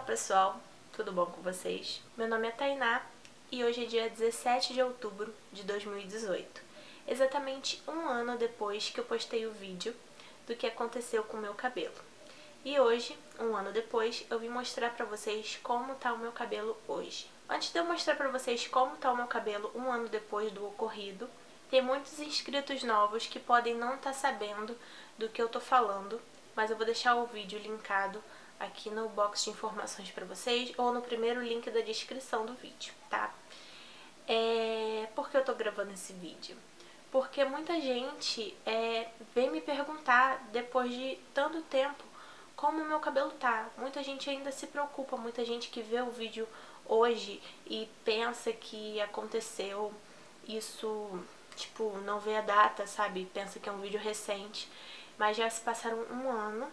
pessoal, tudo bom com vocês? Meu nome é Tainá e hoje é dia 17 de outubro de 2018, exatamente um ano depois que eu postei o vídeo do que aconteceu com o meu cabelo. E hoje, um ano depois, eu vim mostrar pra vocês como tá o meu cabelo hoje. Antes de eu mostrar pra vocês como tá o meu cabelo um ano depois do ocorrido, tem muitos inscritos novos que podem não estar sabendo do que eu tô falando, mas eu vou deixar o vídeo linkado aqui no box de informações pra vocês ou no primeiro link da descrição do vídeo, tá? Por que eu tô gravando esse vídeo? Porque muita gente vem me perguntar, depois de tanto tempo, como o meu cabelo tá. Muita gente ainda se preocupa, muita gente que vê o vídeo hoje e pensa que aconteceu isso, tipo, não vê a data, sabe? Pensa que é um vídeo recente, mas já se passaram um ano.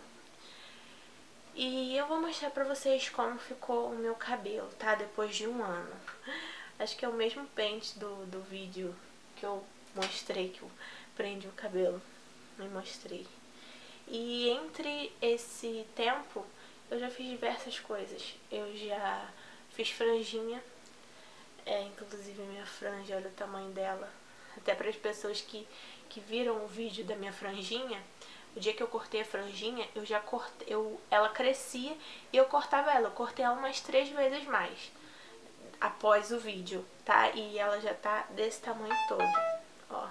E eu vou mostrar pra vocês como ficou o meu cabelo, tá? Depois de um ano. Acho que é o mesmo pente do vídeo que eu mostrei, que eu prendi o cabelo. Me mostrei. E entre esse tempo, eu já fiz diversas coisas. Eu já fiz franjinha. Inclusive minha franja, olha o tamanho dela. Até para as pessoas que viram o vídeo da minha franjinha, o dia que eu cortei a franjinha, eu já cortei, ela crescia e eu cortava ela. Eu cortei ela umas 3 vezes mais após o vídeo, tá? E ela já tá desse tamanho todo, ó.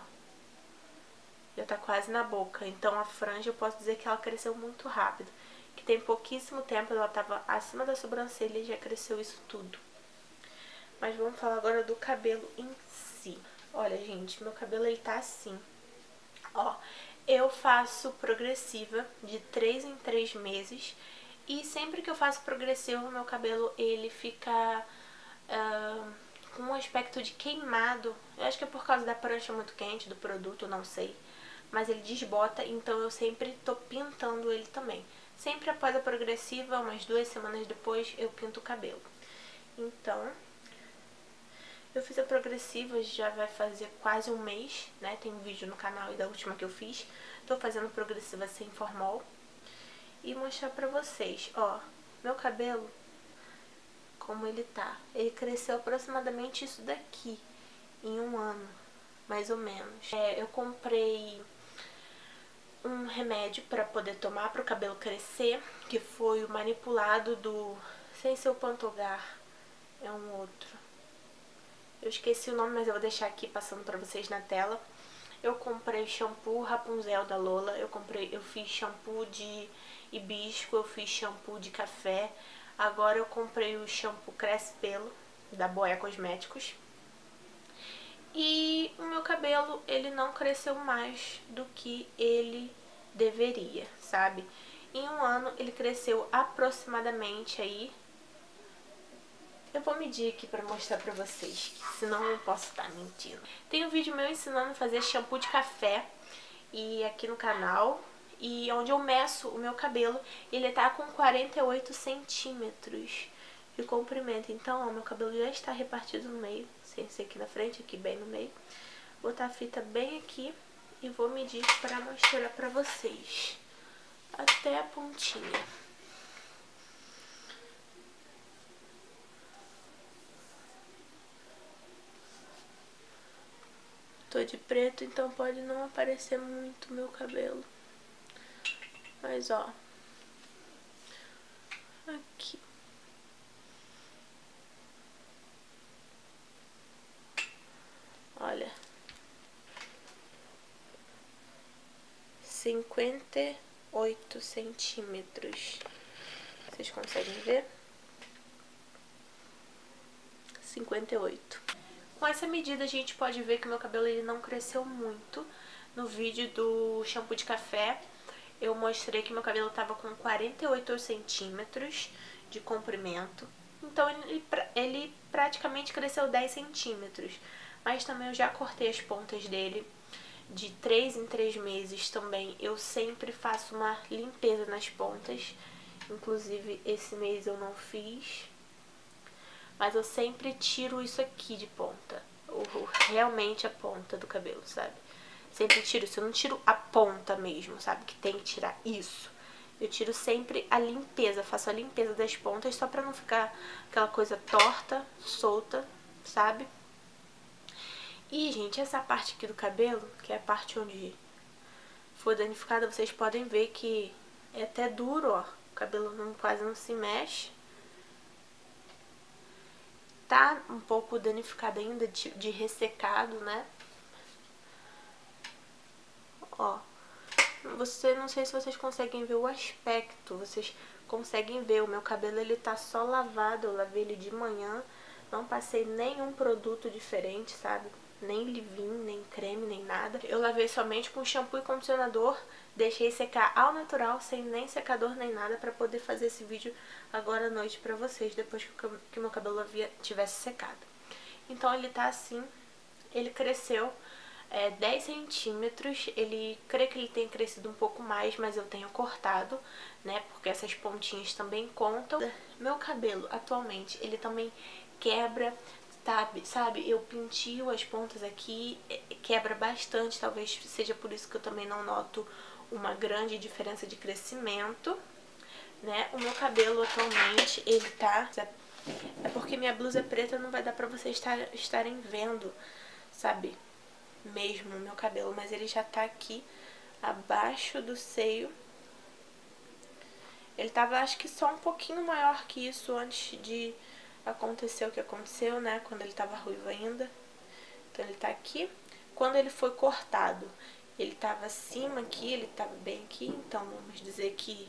Já tá quase na boca. Então a franja, eu posso dizer que ela cresceu muito rápido. Que tem pouquíssimo tempo, ela tava acima da sobrancelha e já cresceu isso tudo. Mas vamos falar agora do cabelo em si. Olha, gente, meu cabelo ele tá assim. Ó, eu faço progressiva de 3 em 3 meses. E sempre que eu faço progressiva, meu cabelo ele fica com um aspecto de queimado. Eu acho que é por causa da prancha muito quente, do produto, não sei. Mas ele desbota, então eu sempre tô pintando ele também. Sempre após a progressiva, umas 2 semanas depois, eu pinto o cabelo. Então, eu fiz a progressiva, já vai fazer quase um mês, né? Tem um vídeo no canal e da última que eu fiz. Tô fazendo progressiva sem formol. E mostrar pra vocês, ó, meu cabelo, como ele tá. Ele cresceu aproximadamente isso daqui, em um ano, mais ou menos. Eu comprei um remédio pra poder tomar pro cabelo crescer, que foi o manipulado do... sem ser o Pantogar, é um outro. Eu esqueci o nome, mas eu vou deixar aqui passando pra vocês na tela. Eu comprei shampoo Rapunzel da Lola, eu fiz shampoo de hibisco, eu fiz shampoo de café. Agora eu comprei o shampoo Cresce Pelo, da Boia Cosméticos. E o meu cabelo, ele não cresceu mais do que ele deveria, sabe? Em um ano ele cresceu aproximadamente aí... Eu vou medir aqui pra mostrar pra vocês, senão eu posso estar mentindo. Tem um vídeo meu ensinando a fazer shampoo de café e aqui no canal, e onde eu meço o meu cabelo, ele tá com 48 centímetros de comprimento. Então, ó, meu cabelo já está repartido no meio, sem ser aqui na frente, aqui bem no meio. Vou botar a fita bem aqui e vou medir pra mostrar pra vocês, até a pontinha. Tô de preto, então pode não aparecer muito meu cabelo. Mas, ó. Aqui. Olha. 58 centímetros. Vocês conseguem ver? 58. Com essa medida a gente pode ver que o meu cabelo ele não cresceu muito. No vídeo do shampoo de café eu mostrei que meu cabelo estava com 48 centímetros de comprimento. Então ele praticamente cresceu 10 centímetros. Mas também eu já cortei as pontas dele de 3 em 3 meses também. Eu sempre faço uma limpeza nas pontas. Inclusive esse mês eu não fiz. Mas eu sempre tiro isso aqui de ponta. Realmente a ponta do cabelo, sabe? Sempre tiro isso. Eu não tiro a ponta mesmo, sabe? Que tem que tirar isso. Eu tiro sempre a limpeza, faço a limpeza das pontas só pra não ficar aquela coisa torta, solta, sabe? E, gente, essa parte aqui do cabelo, que é a parte onde foi danificada, vocês podem ver que é até duro, ó. O cabelo quase não se mexe. Tá um pouco danificado ainda de ressecado, né? Ó. Não sei se vocês conseguem ver o aspecto. Vocês conseguem ver, o meu cabelo ele tá só lavado. Eu lavei ele de manhã. Não passei nenhum produto diferente, sabe? Nem leave-in, nem creme, nem nada. Eu lavei somente com shampoo e condicionador. Deixei secar ao natural, sem nem secador nem nada, pra poder fazer esse vídeo agora à noite pra vocês, depois que o meu cabelo tivesse secado. Então ele tá assim, ele cresceu 10 centímetros, creio que ele tenha crescido um pouco mais, mas eu tenho cortado, né, porque essas pontinhas também contam. Meu cabelo, atualmente, ele também quebra, sabe, eu pintio as pontas aqui, quebra bastante, talvez seja por isso que eu também não noto uma grande diferença de crescimento, né. O meu cabelo atualmente, ele tá... É porque minha blusa é preta, não vai dar pra vocês estarem vendo, sabe, mesmo o meu cabelo, mas ele já tá aqui abaixo do seio. Ele tava, acho que só um pouquinho maior que isso antes de acontecer o que aconteceu, né, quando ele tava ruivo ainda. Então ele tá aqui. Quando ele foi cortado, ele tava acima aqui, ele tava bem aqui, então vamos dizer que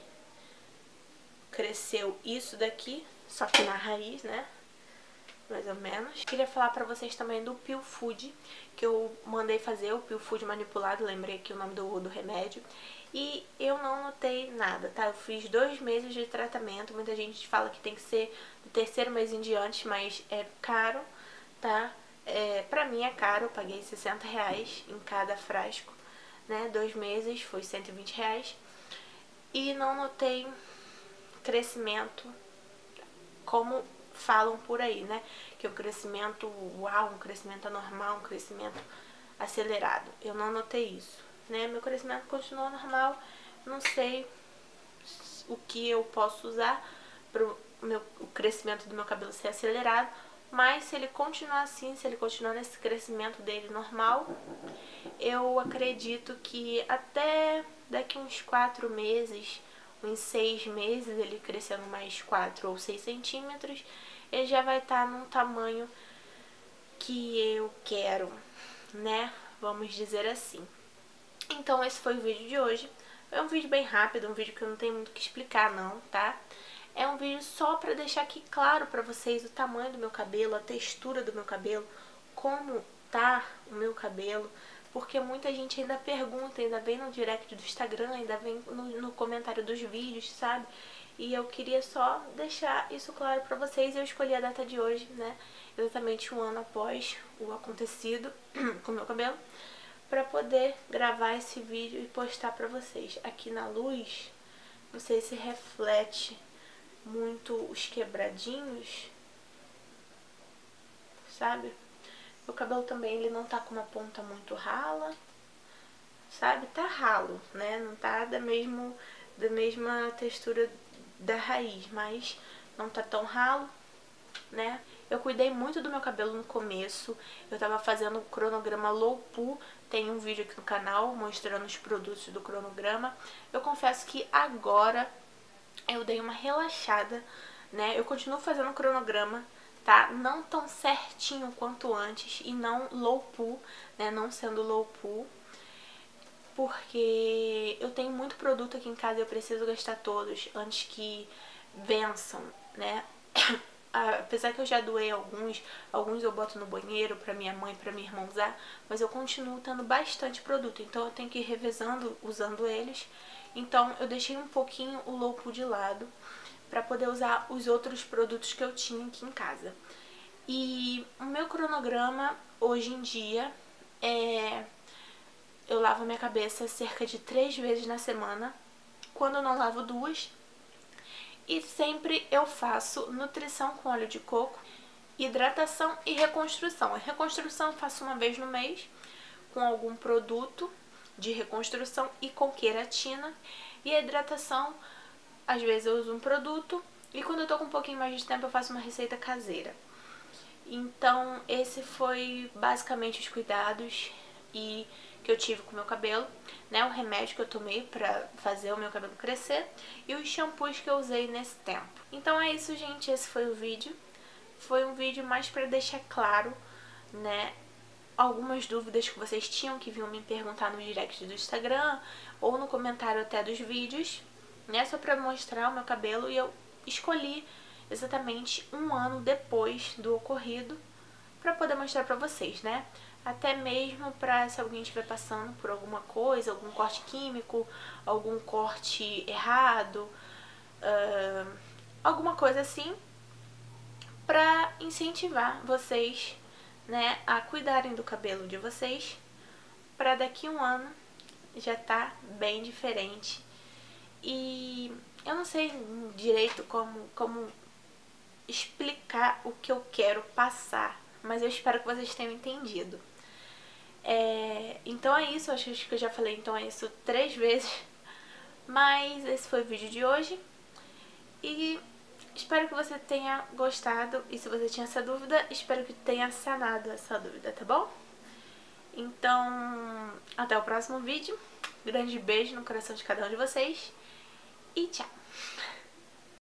cresceu isso daqui, só que na raiz, né, mais ou menos. Queria falar pra vocês também do Peel Food, que eu mandei fazer, o Peel Food manipulado, lembrei aqui o nome do remédio. E eu não notei nada, tá? Eu fiz 2 meses de tratamento, muita gente fala que tem que ser do 3º mês em diante, mas é caro, tá? Pra mim é caro, eu paguei R$60 em cada frasco, né? 2 meses foi R$120. E não notei crescimento como falam por aí, né? Que o crescimento, uau, um crescimento anormal, um crescimento acelerado. Eu não notei isso, né? Meu crescimento continua normal. Não sei o que eu posso usar para o crescimento do meu cabelo ser acelerado, mas se ele continuar assim, se ele continuar nesse crescimento dele normal, eu acredito que até daqui uns 4 meses, uns 6 meses, ele crescendo mais 4 ou 6 centímetros, ele já vai estar num tamanho que eu quero, né? Vamos dizer assim. Então esse foi o vídeo de hoje. É um vídeo bem rápido, um vídeo que eu não tenho muito o que explicar não, tá? É um vídeo só pra deixar aqui claro pra vocês o tamanho do meu cabelo, a textura do meu cabelo, como tá o meu cabelo, porque muita gente ainda pergunta, ainda vem no direct do Instagram, ainda vem no comentário dos vídeos, sabe? E eu queria só deixar isso claro pra vocês. Eu escolhi a data de hoje, né? Exatamente 1 ano após o acontecido com o meu cabelo, pra poder gravar esse vídeo e postar pra vocês. Aqui na luz, não sei se reflete muito os quebradinhos, sabe? O cabelo também, ele não tá com uma ponta muito rala, sabe? Tá ralo, né? Não tá da mesma textura da raiz, mas não tá tão ralo, né? Eu cuidei muito do meu cabelo no começo. Eu tava fazendo o cronograma low poo. Tem um vídeo aqui no canal mostrando os produtos do cronograma. Eu confesso que agora eu dei uma relaxada, né? Eu continuo fazendo o cronograma, tá? Não tão certinho quanto antes e não low poo, né? Não sendo low poo, porque eu tenho muito produto aqui em casa e eu preciso gastar todos antes que vençam, né? Apesar que eu já doei alguns eu boto no banheiro pra minha mãe, pra minha irmã usar, mas eu continuo tendo bastante produto, então eu tenho que ir revezando, usando eles. Então eu deixei um pouquinho o low poo de lado pra poder usar os outros produtos que eu tinha aqui em casa. E o meu cronograma hoje em dia eu lavo minha cabeça cerca de 3 vezes na semana, quando eu não lavo 2. E sempre eu faço nutrição com óleo de coco, hidratação e reconstrução. A reconstrução eu faço 1 vez no mês, com algum produto de reconstrução e com queratina. E a hidratação às vezes eu uso um produto e quando eu tô com um pouquinho mais de tempo eu faço uma receita caseira. Então esse foi basicamente os cuidados que eu tive com o meu cabelo, né? O remédio que eu tomei pra fazer o meu cabelo crescer e os shampoos que eu usei nesse tempo. Então é isso, gente, esse foi o vídeo. Foi um vídeo mais pra deixar claro, né, algumas dúvidas que vocês tinham, que vinham me perguntar no direct do Instagram ou no comentário até dos vídeos, né, só pra mostrar o meu cabelo. E eu escolhi exatamente um ano depois do ocorrido pra poder mostrar pra vocês, né, até mesmo pra se alguém estiver passando por alguma coisa, algum corte químico, algum corte errado, alguma coisa assim, pra incentivar vocês, né, a cuidarem do cabelo de vocês, pra daqui um ano já tá bem diferente. E eu não sei direito como explicar o que eu quero passar, mas eu espero que vocês tenham entendido. Então é isso, acho que eu já falei então é isso 3 vezes, mas esse foi o vídeo de hoje e espero que você tenha gostado. E se você tinha essa dúvida, espero que tenha sanado essa dúvida, tá bom? Então, até o próximo vídeo. Grande beijo no coração de cada um de vocês e tchau!